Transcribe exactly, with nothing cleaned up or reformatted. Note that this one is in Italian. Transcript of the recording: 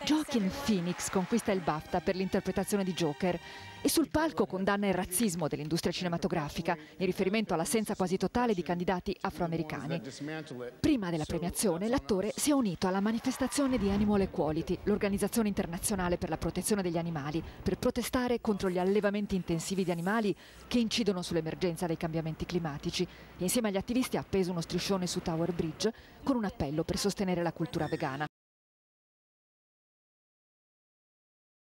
Joaquin Phoenix conquista il BAFTA per l'interpretazione di Joker e sul palco condanna il razzismo dell'industria cinematografica in riferimento all'assenza quasi totale di candidati afroamericani. Prima della premiazione l'attore si è unito alla manifestazione di Animal Equality, l'organizzazione internazionale per la protezione degli animali, per protestare contro gli allevamenti intensivi di animali che incidono sull'emergenza dei cambiamenti climatici. E insieme agli attivisti ha appeso uno striscione su Tower Bridge con un appello per sostenere la cultura vegana.